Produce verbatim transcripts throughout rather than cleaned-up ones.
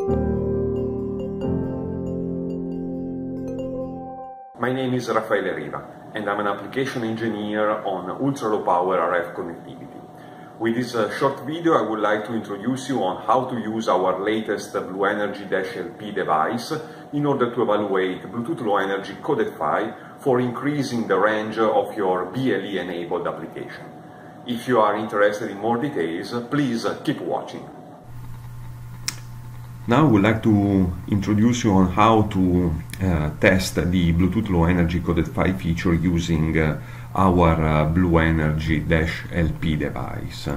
My name is Raffaele Riva, and I'm an application engineer on ultra-low power R F connectivity. With this uh, short video, I would like to introduce you on how to use our latest Bluenergy-L P device in order to evaluate Bluetooth Low Energy coded PHY for increasing the range of your B L E-enabled application. If you are interested in more details, please uh, keep watching. Now I would like to introduce you on how to uh, test the Bluetooth Low Energy coded PHY feature using uh, our uh, Bluenergy-L P device.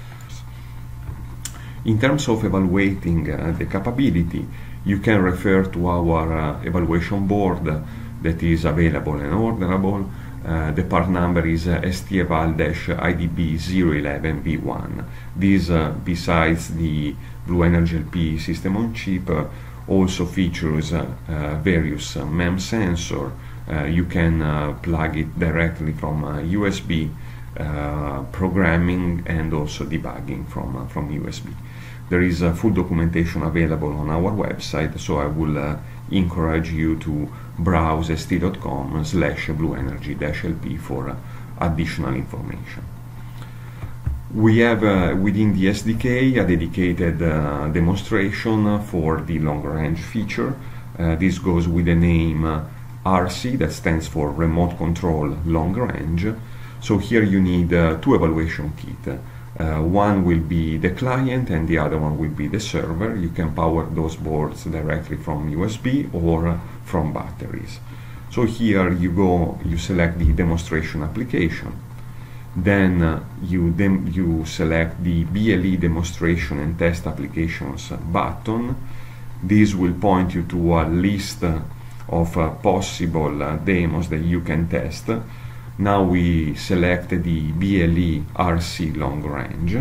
In terms of evaluating uh, the capability, you can refer to our uh, evaluation board that is available and orderable. Uh, the part number is uh, S T eval I D B zero eleven V one. This, uh, besides the Bluenergy-L P system on chip, uh, also features uh, uh, various uh, M E M sensor. Uh, you can uh, plug it directly from uh, U S B, uh, programming and also debugging from, uh, from U S B. There is uh, full documentation available on our website, so I will uh, encourage you to browse s t dot com slash bluenergy-L P for uh, additional information. We have uh, within the S D K a dedicated uh, demonstration for the long range feature. Uh, this goes with the name uh, R C, that stands for Remote Control Long Range. So here you need uh, two evaluation kits. Uh, one will be the client and the other one will be the server. You can power those boards directly from U S B or uh, from batteries. So here you go, you select the demonstration application. Then uh, you, dem you select the B L E demonstration and test applications button. This will point you to a list uh, of uh, possible uh, demos that you can test. Now we select the B L E R C long range.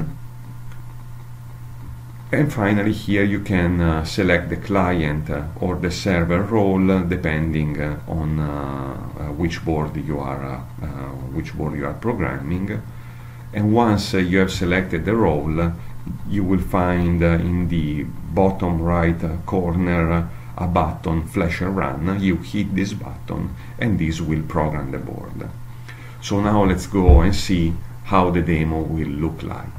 And finally here you can uh, select the client uh, or the server role uh, depending uh, on uh, uh, which board you are uh, uh, which board you are programming. And once uh, you have selected the role, you will find uh, in the bottom right uh, corner uh, a button, Flash and Run. You hit this button and this will program the board. So now let's go and see how the demo will look like.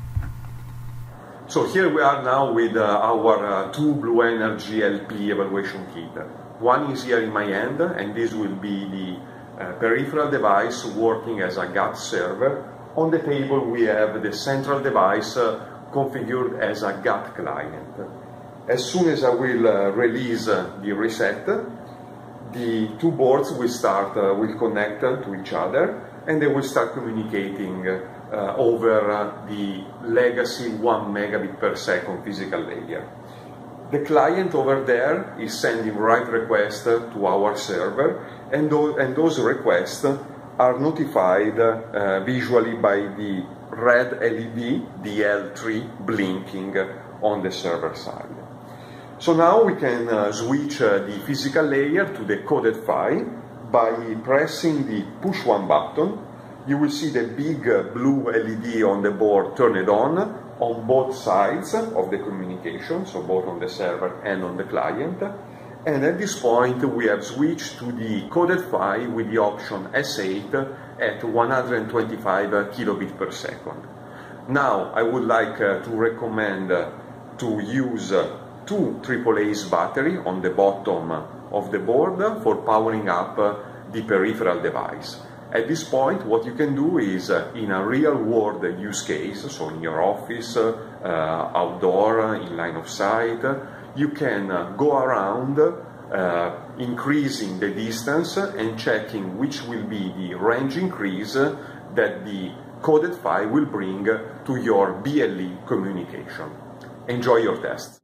So here we are now with uh, our uh, two Bluenergy-L P evaluation kit. One is here in my hand, and this will be the uh, peripheral device working as a G A T server. On the table we have the central device uh, configured as a G A T client. As soon as I will uh, release uh, the reset, the two boards will start, uh, will connect uh, to each other, and they will start communicating uh, uh, over uh, the legacy one megabit per second physical layer. The client over there is sending write requests uh, to our server, and, th and those requests are notified uh, visually by the red L E D, the L three, blinking uh, on the server side. So now we can uh, switch uh, the physical layer to the coded PHY by pressing the push one button. You will see the big uh, blue L E D on the board turned on on both sides of the communication, so both on the server and on the client. And at this point we have switched to the coded PHY with the option S eight at one hundred twenty-five kilobit per second. Now I would like uh, to recommend uh, to use uh, two triple A's battery on the bottom of the board for powering up uh, the peripheral device. At this point what you can do is uh, in a real world use case, so in your office, uh, uh, outdoor, uh, in line of sight, uh, you can uh, go around uh, increasing the distance and checking which will be the range increase uh, that the coded PHY will bring to your B L E communication. Enjoy your test.